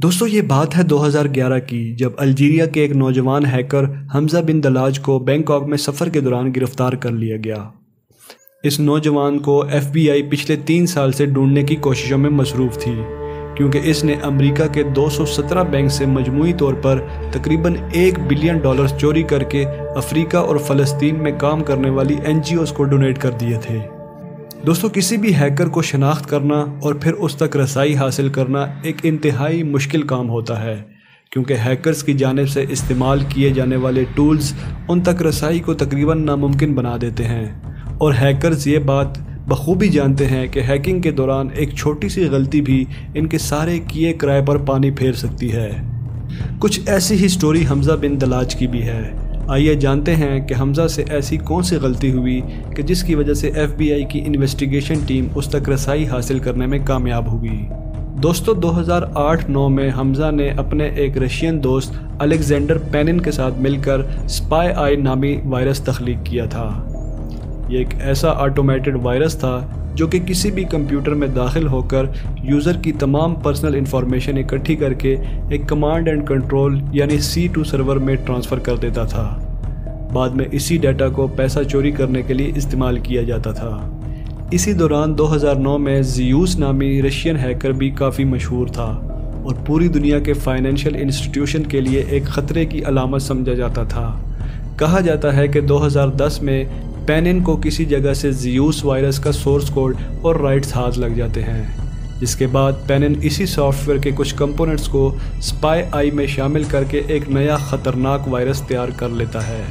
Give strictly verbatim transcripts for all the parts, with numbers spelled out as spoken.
دوستو یہ بات ہے دو ہزار گیارہ کی، جب الجیریا کے ایک نوجوان ہیکر حمزہ بن دلاج کو بینکاک میں سفر کے دوران گرفتار کر لیا گیا۔ اس نوجوان کو ایف بی آئی پچھلے تین سال سے ڈھونڈنے کی کوششوں میں مصروف تھی، کیونکہ اس نے امریکہ کے دو سو سترہ بینک سے مجموعی طور پر تقریباً ایک بلین ڈالرز چوری کر کے افریقہ اور فلسطین میں کام کرنے والی این جی اوز کو ڈونیٹ کر دیے تھے۔ دوستو کسی بھی ہیکر کو شناخت کرنا اور پھر اس تک رسائی حاصل کرنا ایک انتہائی مشکل کام ہوتا ہے، کیونکہ ہیکرز کی جانب سے استعمال کیے جانے والے ٹولز ان تک رسائی کو تقریباً ناممکن بنا دیتے ہیں، اور ہیکرز یہ بات بخوبی جانتے ہیں کہ ہیکنگ کے دوران ایک چھوٹی سی غلطی بھی ان کے سارے کیے کرائے پر پانی پھیر سکتی ہے۔ کچھ ایسی ہی سٹوری حمزہ بن دلاج کی بھی ہے۔ آئیے جانتے ہیں کہ حمزہ سے ایسی کون سی غلطی ہوئی کہ جس کی وجہ سے ایف بی آئی کی انویسٹیگیشن ٹیم اس تک رسائی حاصل کرنے میں کامیاب ہوئی۔ دوستو دو ہزار آٹھ نو میں حمزہ نے اپنے ایک رشین دوست الیگزینڈر پینن کے ساتھ مل کر سپائی آئی نامی وائرس تخلیق کیا تھا۔ یہ ایک ایسا آٹومیٹڈ وائرس تھا جو کہ کسی بھی کمپیوٹر میں داخل ہو کر یوزر کی تمام پرسنل انفارمیشن اکٹھی کر کے ایک کمانڈ اینڈ کنٹرول یعنی سی ٹو سرور میں ٹرانسفر کر دیتا تھا۔ بعد میں اسی ڈیٹا کو پیسہ چوری کرنے کے لیے استعمال کیا جاتا تھا۔ اسی دوران دو ہزار نو میں زیوس نامی رشین ہیکر بھی کافی مشہور تھا اور پوری دنیا کے فائنینشیل انسٹیٹیوشن کے لیے ایک خطرے کی علامت سمجھا جاتا تھا۔ کہا جاتا ہے کہ دو ہزار دس میں پینن کو کسی جگہ سے زیوس وائرس کا سورس کوڈ اور رائٹس ہاتھ لگ جاتے ہیں، جس کے بعد پینن اسی سافٹ ویئر کے کچھ کمپوننٹس کو سپائی آئی میں شامل کر کے ایک نیا خطرناک وائرس تیار کر لیتا ہے۔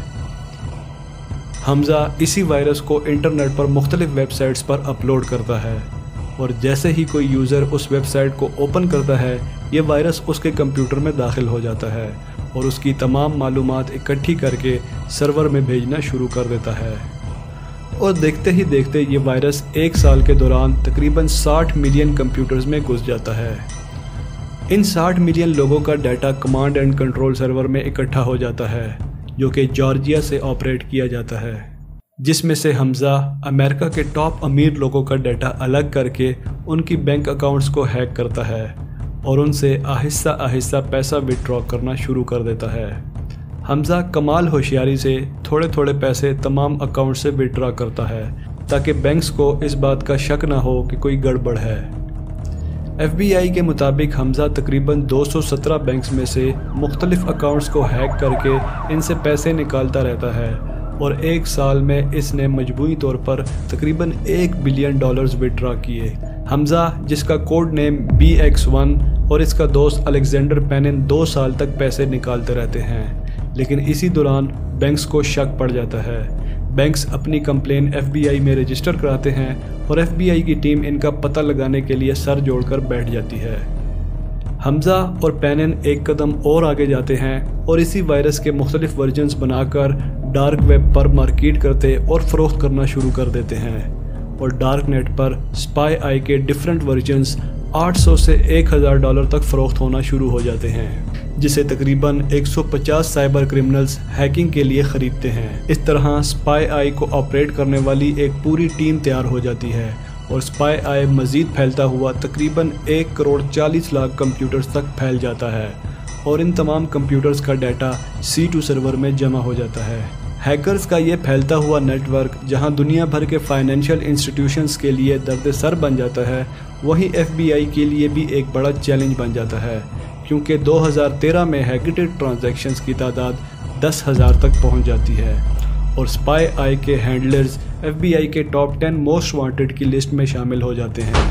حمزہ اسی وائرس کو انٹرنیٹ پر مختلف ویب سائٹس پر اپلوڈ کرتا ہے، اور جیسے ہی کوئی یوزر اس ویب سائٹ کو اوپن کرتا ہے یہ وائرس اس کے کمپیوٹر میں داخل ہو جاتا ہے اور اس کی تمام معلومات اکٹھی کر کے سرور میں بھیجنا شروع کر دیتا ہے، اور دیکھتے ہی دیکھتے یہ وائرس ایک سال کے دوران تقریباً ساٹھ ملین کمپیوٹرز میں گھس جاتا ہے۔ ان ساٹھ ملین لوگوں کا data command and control server میں اکٹھا ہو جاتا ہے، جو کہ جارجیا سے آپریٹ کیا جاتا ہے، جس میں سے حمزہ امریکہ کے ٹاپ امیر لوگوں کا ڈیٹا الگ کر کے ان کی بینک اکاؤنٹس کو ہیک کرتا ہے اور ان سے آہستہ آہستہ پیسہ وڈرا کرنا شروع کر دیتا ہے۔ حمزہ کمال ہوشیاری سے تھوڑے تھوڑے پیسے تمام اکاؤنٹ سے وڈرا کرتا ہے تاکہ بینکس کو اس بات کا شک نہ ہو کہ کوئی گڑبڑ ہے۔ ایف بی آئی کے مطابق حمزہ تقریباً دو سو سترہ بینکس میں سے مختلف اکاؤنٹس کو ہیک کر کے ان سے پیسے نکالتا رہتا ہے، اور ایک سال میں اس نے مجموعی طور پر تقریباً ایک بلین ڈالرز وڈرا کیے۔ حمزہ، جس کا code name B X one اور اس کا دوست الیگزینڈر پینن دو سال تک پیسے نکالتے رہتے ہیں، لیکن اسی دوران بینکس کو شک پڑ جاتا ہے۔ بینکس اپنی کمپلین ایف بی آئی میں رجسٹر کراتے ہیں اور ایف بی آئی کی ٹیم ان کا پتہ لگانے کے لیے سر جوڑ کر بیٹھ جاتی ہے۔ حمزہ اور پینن ایک قدم اور آگے جاتے ہیں اور اسی وائرس کے مختلف ورژنز بنا کر ڈارک ویب پر مارکیٹ کرتے اور فروخت کرنا شروع کر دیتے ہیں، اور ڈارک نیٹ پر سپائی آئی کے ڈیفرنٹ ورژنز آٹھ سو سے ایک ہزار ڈالر تک فروخت ہونا شروع ہو جاتے ہیں، جسے تقریباً ایک سو پچاس سائبر کرمنلز ہیکنگ کے لیے خریدتے ہیں۔ اس طرح سپائی آئی کو آپریٹ کرنے والی ایک پوری ٹیم تیار ہو جاتی ہے، اور سپائی آئی مزید پھیلتا ہوا تقریباً ایک کروڑ چالیس لاکھ کمپیوٹرز تک پھیل جاتا ہے، اور ان تمام کمپیوٹرز کا ڈیٹا سی ٹو سرور میں جمع ہو جاتا ہے۔ ہیکرز کا یہ پھیلتا ہوا نیٹ ورک جہاں دنیا بھر کے فائنینشیل انسٹیٹیوشنز کے لیے درد سر بن جاتا ہے، وہیں ایف بی آئی کے لیے بھی ایک بڑا چیلنج بن جاتا ہے، کیونکہ دو ہزار تیرہ میں ہیکٹڈ ٹرانزیکشنز کی تعداد دس ہزار تک پہنچ جاتی ہے، اور سپائی آئی کے ہینڈلرز ایف بی آئی کے ٹاپ ٹین موسٹ وانٹڈ کی لسٹ میں شامل ہو جاتے ہیں۔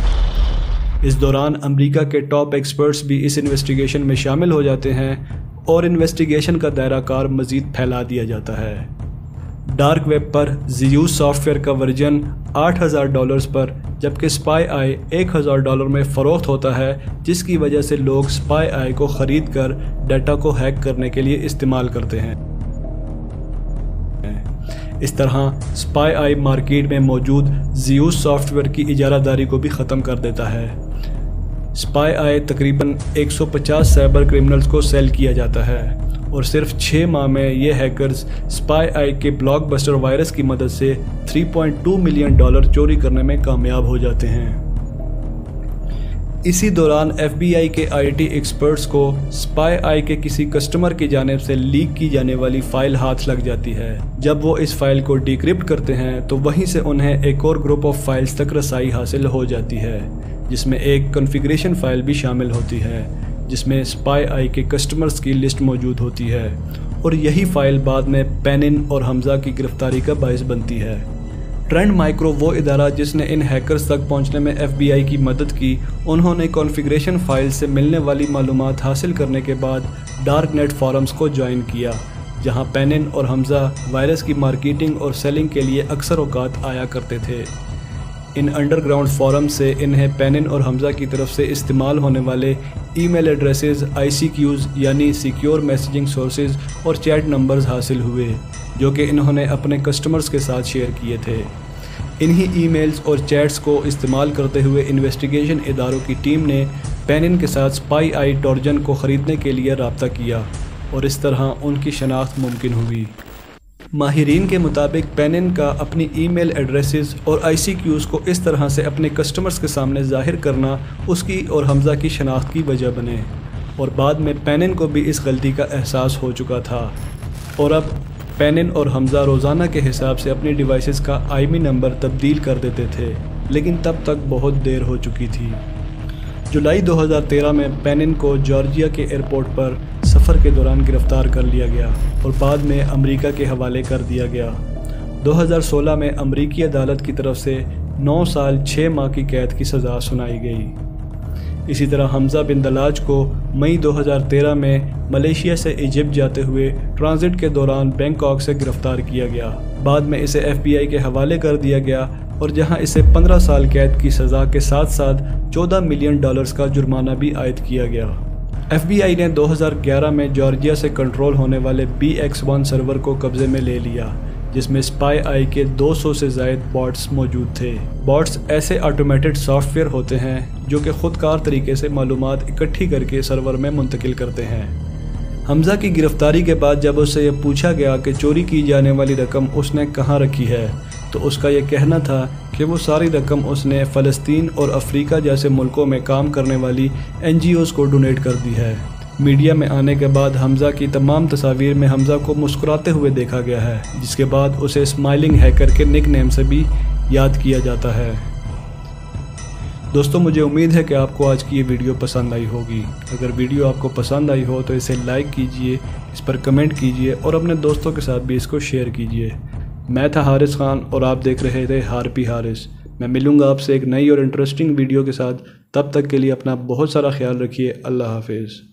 اس دوران امریکہ کے ٹاپ ایکسپرٹس بھی اس انویسٹیگیشن میں شامل ہو جاتے ہیں، اور انویسٹیگیشن کا دائرہ کار مزید پھیلا دیا جاتا ہے۔ ڈارک ویب پر زیوس سافٹ ویئر کا ورژن آٹھ ہزار ڈالرز پر، جبکہ سپائی آئی ایک ہزار ڈالر میں فروخت ہوتا ہے، جس کی وجہ سے لوگ سپائی آئی کو خرید کر ڈیٹا کو ہیک کرنے کے لیے استعمال کرتے ہیں۔ اس طرح سپائی آئی مارکیٹ میں موجود زیوس سافٹ ویئر کی اجارہ داری کو بھی ختم کر دیتا ہے۔ سپائی آئی تقریباً ایک سو پچاس سائبر کرمنلز کو سیل کیا جاتا ہے، اور صرف چھ ماہ میں یہ ہیکرز سپائی آئی کے بلاک بسٹر وائرس کی مدد سے تین پوائنٹ دو ملین ڈالر چوری کرنے میں کامیاب ہو جاتے ہیں۔ इसी दौरान एफ बी आई के आई टी एक्सपर्ट्स को स्पाई आई के किसी कस्टमर की जानिब से लीक की जाने वाली फ़ाइल हाथ लग जाती है। जब वो इस फाइल को डिक्रिप्ट करते हैं तो वहीं से उन्हें एक और ग्रुप ऑफ फाइल्स तक रसाई हासिल हो जाती है, जिसमें एक कॉन्फ़िगरेशन फ़ाइल भी शामिल होती है जिसमें स्पाई आई के कस्टमर्स की लिस्ट मौजूद होती है, और यही फ़ाइल बाद में पेनिन और हमज़ा की गिरफ्तारी का बायस बनती है। ट्रेंड माइक्रो वो इदारा जिसने इन हैकर्स तक पहुंचने में एफ बी आई की मदद की, उन्होंने कॉन्फ़िगरेशन फ़ाइल से मिलने वाली मालूमात हासिल करने के बाद डार्क नेट फोरम्स को ज्वाइन किया, जहां पेनिन और हमज़ा वायरस की मार्केटिंग और सेलिंग के लिए अक्सर औकात आया करते थे। इन अंडरग्राउंड फोरम्स से इन्हें पेनिन और हमज़ा की तरफ से इस्तेमाल होने वाले email addresses, I C Qs यानी सिक्योर मैसेजिंग सोर्सेज और चैट नंबर्स हासिल हुए, जो कि इन्होंने अपने कस्टमर्स के साथ शेयर किए थे। इन्हीं ईमेल्स और चैट्स को इस्तेमाल करते हुए इन्वेस्टिगेशन इदारों की टीम ने पेनिन के साथ स्पाई आई ट्रोजन को ख़रीदने के लिए रब्ता किया और इस तरह उनकी शनाख्त मुमकिन हुई। माहिरीन के मुताबिक पेनिन का अपनी ईमेल एड्रेसेस और आई सी क्यूज़ को इस तरह से अपने कस्टमर्स के सामने ज़ाहिर करना उसकी और हमज़ा की शनाख्त की वजह बने, और बाद में पेनिन को भी इस गलती का एहसास हो चुका था, और अब पेनिन और हमज़ा रोज़ाना के हिसाब से अपनी डिवाइसेस का आई एम ई नंबर तब्दील कर देते थे, लेकिन तब तक बहुत देर हो चुकी थी। जुलाई दो हज़ार तेरह में पेनिन को जॉर्जिया के एयरपोर्ट पर सफ़र के दौरान गिरफ़्तार कर लिया गया और बाद में अमेरिका के हवाले कर दिया गया। दो हज़ार सोलह में अमेरिकी अदालत की तरफ से नौ साल छः माह की कैद की सज़ा सुनाई गई। इसी तरह हमज़ा बिन दलाज को मई दो हज़ार तेरह में मलेशिया से इजिप्ट जाते हुए ट्रांजिट के दौरान बैंकॉक से गिरफ़्तार किया गया। बाद में इसे एफ बी आई के हवाले कर दिया गया और जहां इसे पंद्रह साल कैद की सज़ा के साथ साथ चौदह मिलियन डॉलर्स का जुर्माना भी आयद किया गया। एफ बी आई ने दो हज़ार ग्यारह में जॉर्जिया से कंट्रोल होने वाले बी एक्स वन सर्वर को कब्ज़े में ले लिया, जिसमें स्पाई आई के दो सौ से ज़ायद बॉट्स मौजूद थे। बॉट्स ऐसे ऑटोमेटेड सॉफ्टवेयर होते हैं जो कि खुदकार तरीके से मालूमात इकट्ठी करके सर्वर में मुंतकिल करते हैं। हमज़ा की गिरफ़्तारी के बाद जब उससे यह पूछा गया कि चोरी की जाने वाली रकम उसने कहाँ रखी है, तो उसका यह कहना था कि वो सारी रकम उसने फ़लस्तीन और अफ्रीका जैसे मुल्कों में काम करने वाली एन जी ओज़ को डोनेट कर दी है। मीडिया में आने के बाद हमज़ा की तमाम तस्वीर में हमज़ा को मुस्कुराते हुए देखा गया है, जिसके बाद उसे स्माइलिंग हैकर के निक नेम से भी याद किया जाता है। दोस्तों, मुझे उम्मीद है कि आपको आज की ये वीडियो पसंद आई होगी। अगर वीडियो आपको पसंद आई हो तो इसे लाइक कीजिए, इस पर कमेंट कीजिए और अपने दोस्तों के साथ भी इसको शेयर कीजिए। मैं था हारिस खान और आप देख रहे थे हारपी हारिस। मैं मिलूँगा आपसे एक नई और इंटरेस्टिंग वीडियो के साथ। तब तक के लिए अपना बहुत सारा ख्याल रखिए। अल्लाह हाफिज़।